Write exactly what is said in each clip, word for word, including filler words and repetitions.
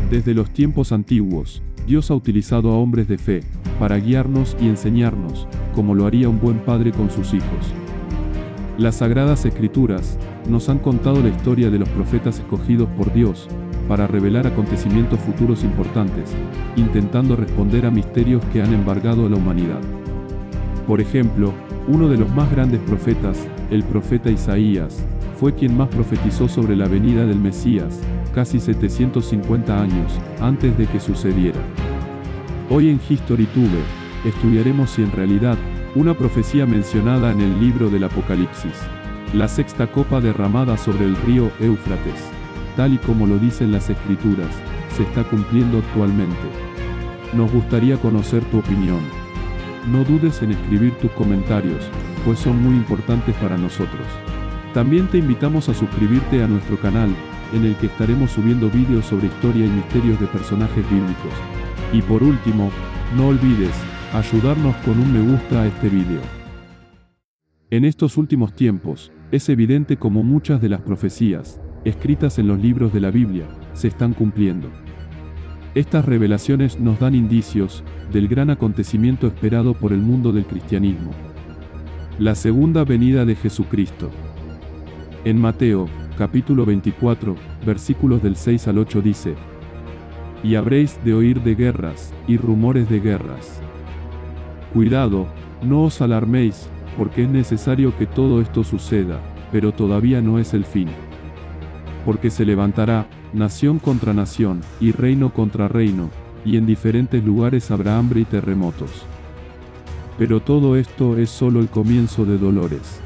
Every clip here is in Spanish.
Desde los tiempos antiguos, Dios ha utilizado a hombres de fe para guiarnos y enseñarnos, como lo haría un buen padre con sus hijos. Las Sagradas Escrituras nos han contado la historia de los profetas escogidos por Dios para revelar acontecimientos futuros importantes, intentando responder a misterios que han embargado a la humanidad. Por ejemplo, uno de los más grandes profetas, el profeta Isaías, fue quien más profetizó sobre la venida del Mesías, casi setecientos cincuenta años antes de que sucediera. Hoy en HistoryTube, estudiaremos si en realidad, una profecía mencionada en el libro del Apocalipsis, la sexta copa derramada sobre el río Éufrates, tal y como lo dicen las Escrituras, se está cumpliendo actualmente. Nos gustaría conocer tu opinión. No dudes en escribir tus comentarios, pues son muy importantes para nosotros. También te invitamos a suscribirte a nuestro canal, en el que estaremos subiendo vídeos sobre historia y misterios de personajes bíblicos. Y por último, no olvides ayudarnos con un me gusta a este video. En estos últimos tiempos, es evidente como muchas de las profecías, escritas en los libros de la Biblia, se están cumpliendo. Estas revelaciones nos dan indicios del gran acontecimiento esperado por el mundo del cristianismo: la segunda venida de Jesucristo. En Mateo, capítulo veinticuatro, versículos del seis al ocho dice: «Y habréis de oír de guerras, y rumores de guerras. Cuidado, no os alarméis, porque es necesario que todo esto suceda, pero todavía no es el fin. Porque se levantará nación contra nación, y reino contra reino, y en diferentes lugares habrá hambre y terremotos. Pero todo esto es solo el comienzo de dolores».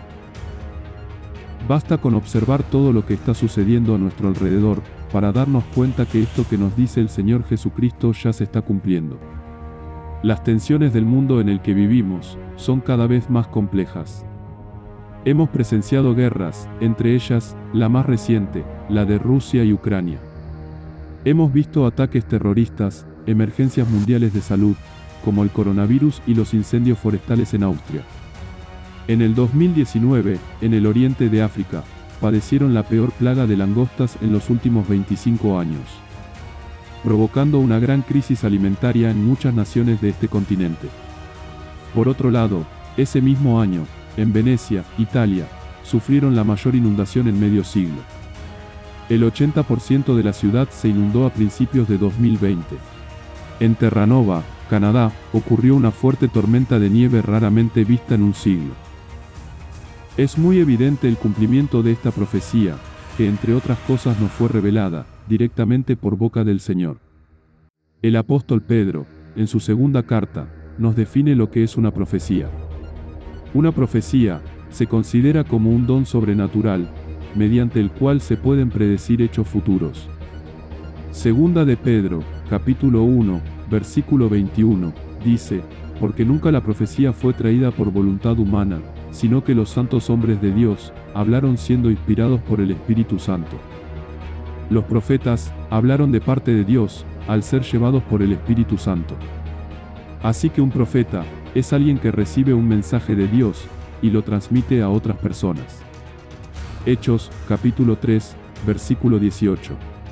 Basta con observar todo lo que está sucediendo a nuestro alrededor, para darnos cuenta que esto que nos dice el Señor Jesucristo ya se está cumpliendo. Las tensiones del mundo en el que vivimos son cada vez más complejas. Hemos presenciado guerras, entre ellas, la más reciente, la de Rusia y Ucrania. Hemos visto ataques terroristas, emergencias mundiales de salud, como el coronavirus y los incendios forestales en Austria. En el dos mil diecinueve, en el oriente de África, padecieron la peor plaga de langostas en los últimos veinticinco años, provocando una gran crisis alimentaria en muchas naciones de este continente. Por otro lado, ese mismo año, en Venecia, Italia, sufrieron la mayor inundación en medio siglo. El ochenta por ciento de la ciudad se inundó a principios de dos mil veinte. En Terranova, Canadá, ocurrió una fuerte tormenta de nieve raramente vista en un siglo. Es muy evidente el cumplimiento de esta profecía, que entre otras cosas nos fue revelada directamente por boca del Señor. El apóstol Pedro, en su segunda carta, nos define lo que es una profecía. Una profecía se considera como un don sobrenatural, mediante el cual se pueden predecir hechos futuros. Segunda de Pedro, capítulo uno, versículo veintiuno, dice: «Porque nunca la profecía fue traída por voluntad humana, sino que los santos hombres de Dios hablaron siendo inspirados por el Espíritu Santo». Los profetas hablaron de parte de Dios, al ser llevados por el Espíritu Santo. Así que un profeta es alguien que recibe un mensaje de Dios y lo transmite a otras personas. Hechos, capítulo tres, versículo dieciocho.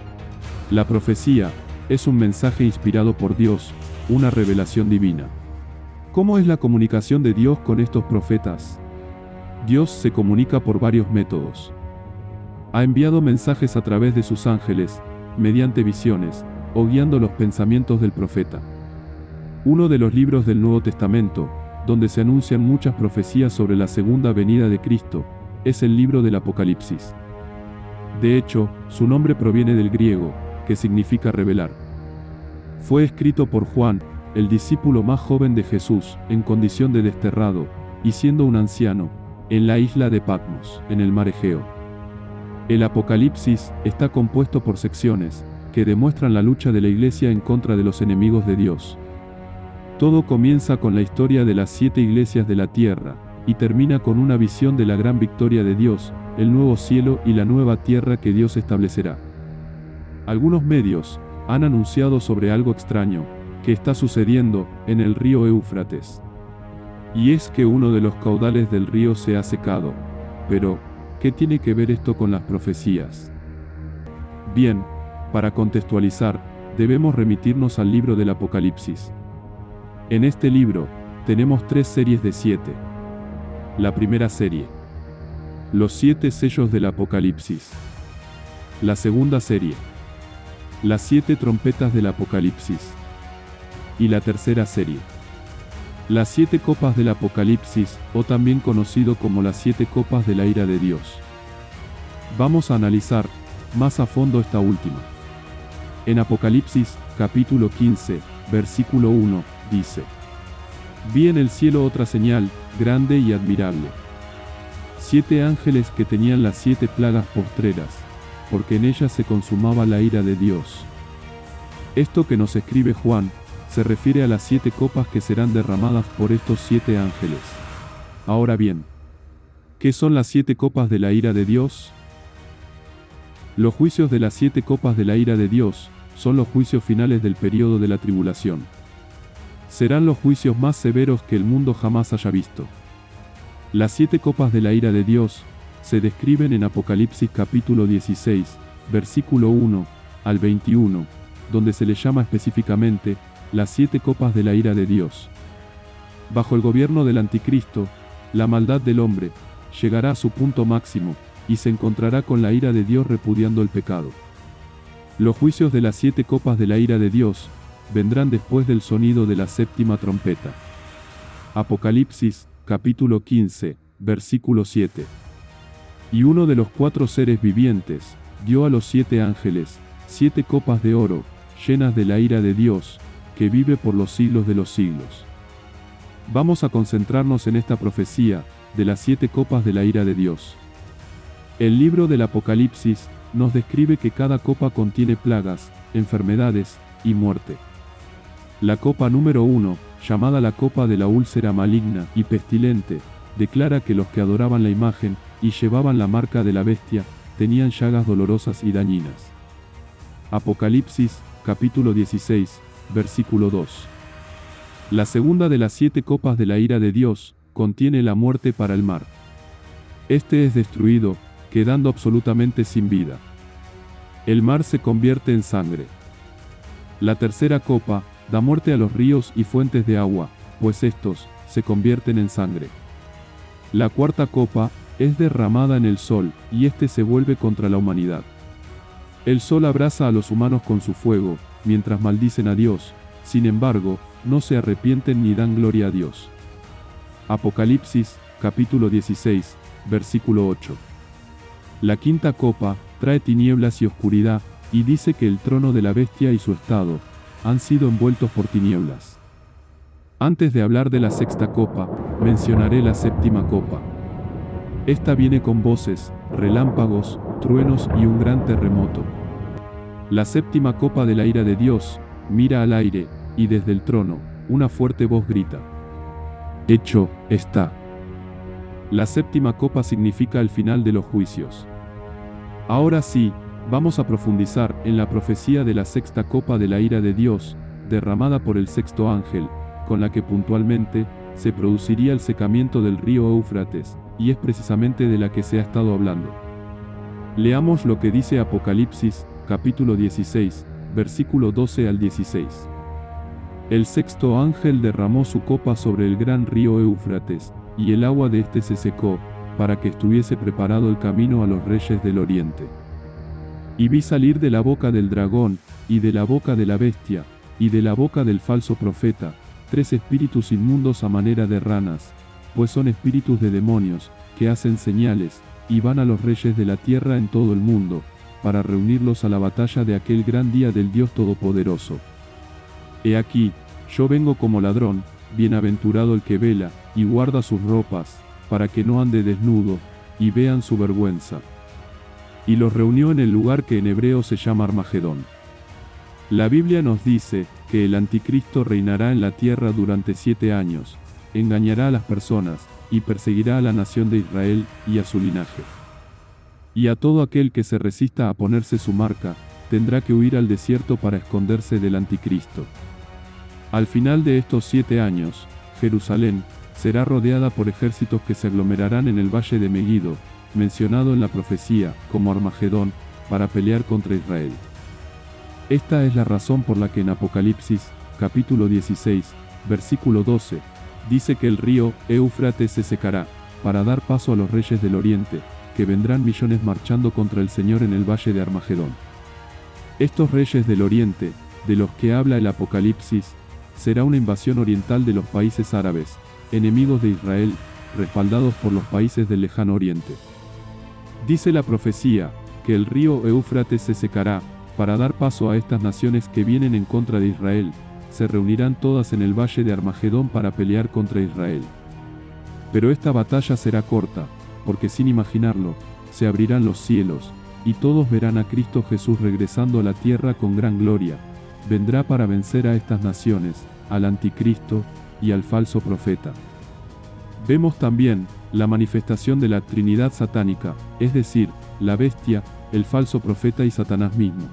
La profecía es un mensaje inspirado por Dios, una revelación divina. ¿Cómo es la comunicación de Dios con estos profetas? Dios se comunica por varios métodos. Ha enviado mensajes a través de sus ángeles, mediante visiones, o guiando los pensamientos del profeta. Uno de los libros del Nuevo Testamento, donde se anuncian muchas profecías sobre la segunda venida de Cristo, es el libro del Apocalipsis. De hecho, su nombre proviene del griego, que significa revelar. Fue escrito por Juan, el discípulo más joven de Jesús, en condición de desterrado, y siendo un anciano, en la isla de Patmos, en el mar Egeo. El Apocalipsis está compuesto por secciones, que demuestran la lucha de la Iglesia en contra de los enemigos de Dios. Todo comienza con la historia de las siete iglesias de la tierra, y termina con una visión de la gran victoria de Dios, el nuevo cielo y la nueva tierra que Dios establecerá. Algunos medios han anunciado sobre algo extraño que está sucediendo en el río Éufrates. Y es que uno de los caudales del río se ha secado. Pero, ¿qué tiene que ver esto con las profecías? Bien, Para contextualizar, debemos remitirnos al libro del Apocalipsis. En este libro, tenemos tres series de siete. La primera serie: los siete sellos del Apocalipsis. La segunda serie: las siete trompetas del Apocalipsis. Y la tercera serie: las siete copas del Apocalipsis, o también conocido como las siete copas de la ira de Dios. Vamos a analizar más a fondo esta última. En Apocalipsis, capítulo quince, versículo uno, dice: vi en el cielo otra señal, grande y admirable. Siete ángeles que tenían las siete plagas postreras, porque en ellas se consumaba la ira de Dios. Esto que nos escribe Juan, se refiere a las siete copas que serán derramadas por estos siete ángeles. Ahora bien, ¿qué son las siete copas de la ira de Dios? Los juicios de las siete copas de la ira de Dios son los juicios finales del período de la tribulación. Serán los juicios más severos que el mundo jamás haya visto. Las siete copas de la ira de Dios se describen en Apocalipsis capítulo dieciséis, versículo uno al veintiuno, donde se le llama específicamente las siete copas de la ira de Dios. Bajo el gobierno del Anticristo, la maldad del hombre llegará a su punto máximo y se encontrará con la ira de Dios repudiando el pecado. Los juicios de las siete copas de la ira de Dios vendrán después del sonido de la séptima trompeta. Apocalipsis, capítulo quince, versículo siete. Y uno de los cuatro seres vivientes dio a los siete ángeles siete copas de oro, llenas de la ira de Dios, que vive por los siglos de los siglos. Vamos a concentrarnos en esta profecía de las siete copas de la ira de Dios. El libro del Apocalipsis nos describe que cada copa contiene plagas, enfermedades y muerte. La copa número uno, llamada la copa de la úlcera maligna y pestilente, declara que los que adoraban la imagen y llevaban la marca de la bestia tenían llagas dolorosas y dañinas. Apocalipsis, capítulo dieciséis, versículo dos. La segunda de las siete copas de la ira de Dios contiene la muerte para el mar. Este es destruido, quedando absolutamente sin vida. El mar se convierte en sangre. La tercera copa da muerte a los ríos y fuentes de agua, pues estos se convierten en sangre. La cuarta copa es derramada en el sol, y éste se vuelve contra la humanidad. El sol abraza a los humanos con su fuego, mientras maldicen a Dios, sin embargo, no se arrepienten ni dan gloria a Dios. Apocalipsis, capítulo dieciséis, versículo ocho. La quinta copa trae tinieblas y oscuridad, y dice que el trono de la bestia y su estado han sido envueltos por tinieblas. Antes de hablar de la sexta copa, mencionaré la séptima copa. Esta viene con voces, relámpagos, truenos y un gran terremoto. La séptima copa de la ira de Dios mira al aire, y desde el trono, una fuerte voz grita: hecho está. La séptima copa significa el final de los juicios. Ahora sí, vamos a profundizar en la profecía de la sexta copa de la ira de Dios, derramada por el sexto ángel, con la que puntualmente se produciría el secamiento del río Éufrates, y es precisamente de la que se ha estado hablando. Leamos lo que dice Apocalipsis, capítulo dieciséis, versículo doce al dieciséis. El sexto ángel derramó su copa sobre el gran río Éufrates, y el agua de éste se secó, para que estuviese preparado el camino a los reyes del oriente. Y vi salir de la boca del dragón, y de la boca de la bestia, y de la boca del falso profeta, tres espíritus inmundos a manera de ranas, pues son espíritus de demonios, que hacen señales, y van a los reyes de la tierra en todo el mundo, para reunirlos a la batalla de aquel gran día del Dios Todopoderoso. He aquí, yo vengo como ladrón, bienaventurado el que vela, y guarda sus ropas, para que no ande desnudo, y vean su vergüenza. Y los reunió en el lugar que en hebreo se llama Armagedón. La Biblia nos dice que el anticristo reinará en la tierra durante siete años, engañará a las personas, y perseguirá a la nación de Israel y a su linaje. Y a todo aquel que se resista a ponerse su marca, tendrá que huir al desierto para esconderse del anticristo. Al final de estos siete años, Jerusalén será rodeada por ejércitos que se aglomerarán en el valle de Megido, mencionado en la profecía como Armagedón, para pelear contra Israel. Esta es la razón por la que en Apocalipsis, capítulo dieciséis, versículo doce, dice que el río Éufrates se secará, para dar paso a los reyes del oriente, que vendrán millones marchando contra el Señor en el valle de Armagedón. Estos reyes del oriente, de los que habla el Apocalipsis, será una invasión oriental de los países árabes, enemigos de Israel, respaldados por los países del lejano oriente. Dice la profecía, que el río Éufrates se secará, para dar paso a estas naciones que vienen en contra de Israel, se reunirán todas en el valle de Armagedón para pelear contra Israel. Pero esta batalla será corta, porque sin imaginarlo, se abrirán los cielos, y todos verán a Cristo Jesús regresando a la tierra con gran gloria. Vendrá para vencer a estas naciones, al anticristo y al falso profeta. Vemos también la manifestación de la Trinidad satánica, es decir, la bestia, el falso profeta y Satanás mismo,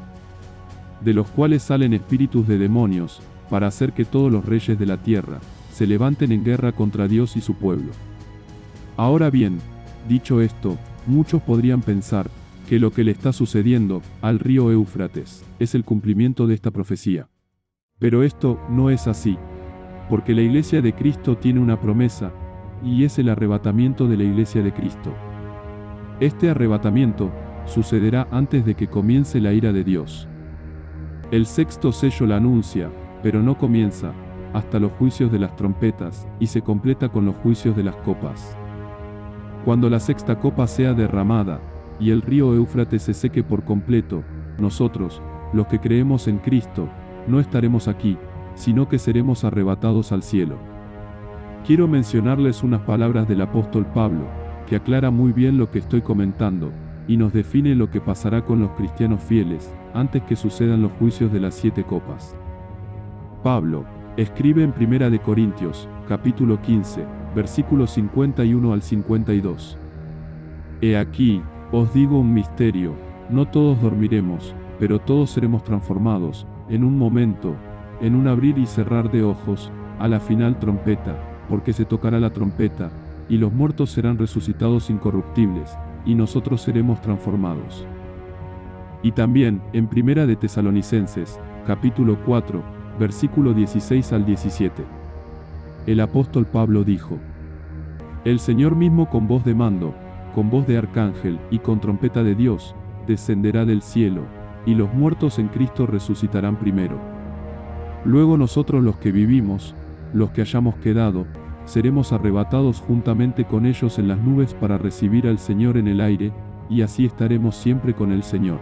de los cuales salen espíritus de demonios, para hacer que todos los reyes de la tierra se levanten en guerra contra Dios y su pueblo. Ahora bien, dicho esto, muchos podrían pensar que lo que le está sucediendo al río Éufrates es el cumplimiento de esta profecía. Pero esto no es así, porque la iglesia de Cristo tiene una promesa, y es el arrebatamiento de la iglesia de Cristo. Este arrebatamiento sucederá antes de que comience la ira de Dios. El sexto sello la anuncia, pero no comienza hasta los juicios de las trompetas, y se completa con los juicios de las copas. Cuando la sexta copa sea derramada, y el río Éufrates se seque por completo, nosotros, los que creemos en Cristo, no estaremos aquí, sino que seremos arrebatados al cielo. Quiero mencionarles unas palabras del apóstol Pablo, que aclara muy bien lo que estoy comentando, y nos define lo que pasará con los cristianos fieles, antes que sucedan los juicios de las siete copas. Pablo escribe en Primera de Corintios, capítulo quince, versículos cincuenta y uno al cincuenta y dos. He aquí, os digo un misterio, no todos dormiremos, pero todos seremos transformados, en un momento, en un abrir y cerrar de ojos, a la final trompeta, porque se tocará la trompeta, y los muertos serán resucitados incorruptibles, y nosotros seremos transformados. Y también, en Primera de Tesalonicenses, capítulo cuatro, versículo dieciséis al diecisiete. El apóstol Pablo dijo: El Señor mismo con voz de mando, con voz de arcángel y con trompeta de Dios, descenderá del cielo, y los muertos en Cristo resucitarán primero. Luego nosotros los que vivimos, los que hayamos quedado, seremos arrebatados juntamente con ellos en las nubes para recibir al Señor en el aire, y así estaremos siempre con el Señor.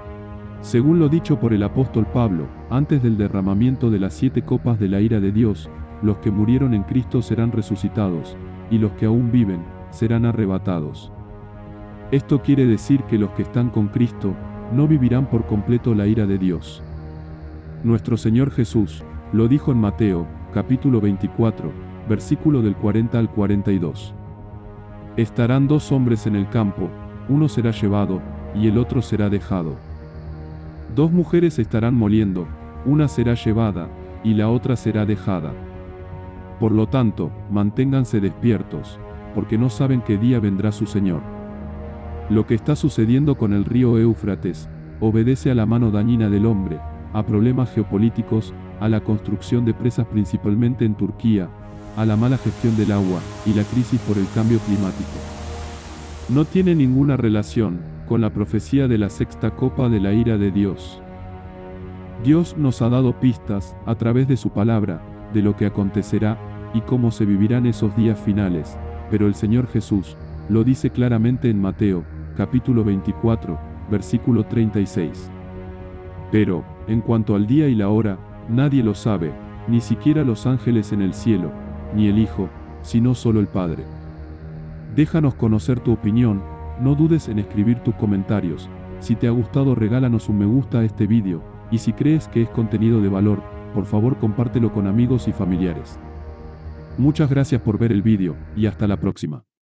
Según lo dicho por el apóstol Pablo, antes del derramamiento de las siete copas de la ira de Dios, los que murieron en Cristo serán resucitados, y los que aún viven, serán arrebatados. Esto quiere decir que los que están con Cristo, no vivirán por completo la ira de Dios. Nuestro Señor Jesús lo dijo en Mateo, capítulo veinticuatro, versículo del cuarenta al cuarenta y dos. Estarán dos hombres en el campo, uno será llevado, y el otro será dejado. Dos mujeres estarán moliendo, una será llevada, y la otra será dejada. Por lo tanto, manténganse despiertos, porque no saben qué día vendrá su Señor. Lo que está sucediendo con el río Éufrates, obedece a la mano dañina del hombre, a problemas geopolíticos, a la construcción de presas principalmente en Turquía, a la mala gestión del agua, y la crisis por el cambio climático. No tiene ninguna relación con la profecía de la sexta copa de la ira de Dios. Dios nos ha dado pistas, a través de su palabra, de lo que acontecerá, y cómo se vivirán esos días finales, pero el Señor Jesús lo dice claramente en Mateo, capítulo veinticuatro, versículo treinta y seis. Pero, en cuanto al día y la hora, nadie lo sabe, ni siquiera los ángeles en el cielo, ni el Hijo, sino solo el Padre. Déjanos conocer tu opinión, no dudes en escribir tus comentarios. Si te ha gustado, regálanos un me gusta a este vídeo, y si crees que es contenido de valor, por favor compártelo con amigos y familiares. Muchas gracias por ver el vídeo, y hasta la próxima.